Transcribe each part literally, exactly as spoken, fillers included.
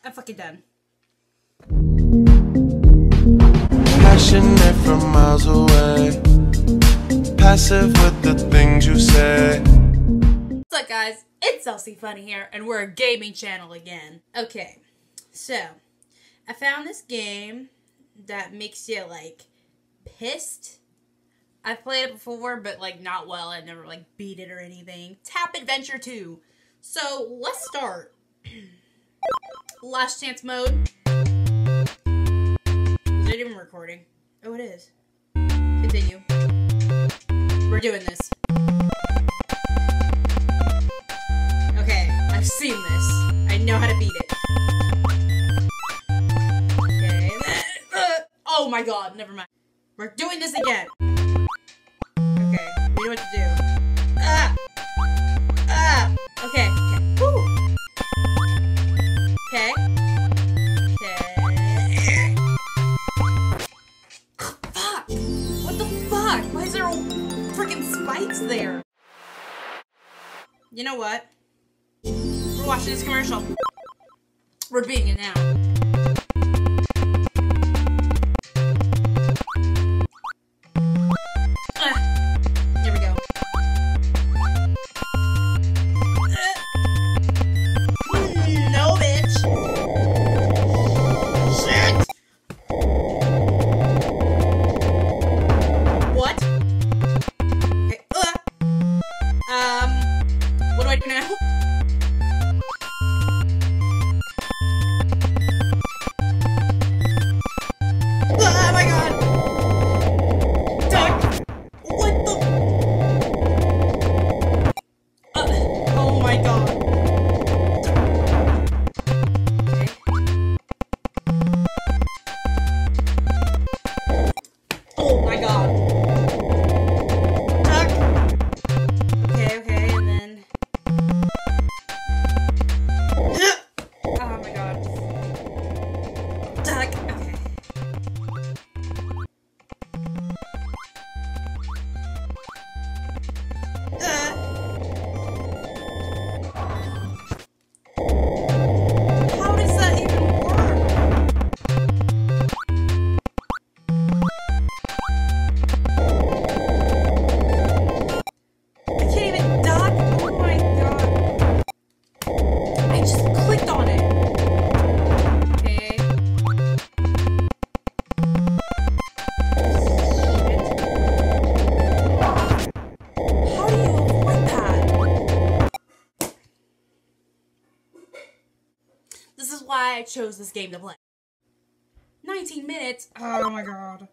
I'm fucking done. Passionate from miles away, passive with the things you say. What's up, guys? It's Elsie Funny here, and we're a gaming channel again. Okay, so I found this game that makes you like pissed. I've played it before, but like not well. I never like beat it or anything. Tap Adventure two. So let's start. Last chance mode. Is it even recording? Oh, it is. Continue. We're doing this. Okay, I've seen this. I know how to beat it. Okay. Oh my god, never mind. We're doing this again. Okay, we know what to do. Ah! Ah! Okay, okay. Woo! Okay. Okay. Fuck! What the fuck? Why is there freaking spikes there? You know what? We're watching this commercial. We're beating it now. Ah, there we go. Uh, no, bitch. Shit. What? Okay. Uh, um, what do I do now? Oh my god! Duck! What the? Uh, oh my god. Okay. Oh my god. Duck! Okay, okay, and then... Oh my god. Duck! Okay. Uh. How does that even work? I can't even duck. Oh my god. I just clicked on it. Okay. How do you avoid that? This is why I chose this game to play. nineteen minutes? Oh my god.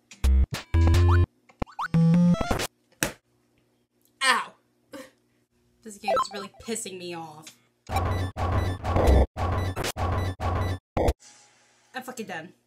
Ow. This game is really pissing me off. I'm fucking done.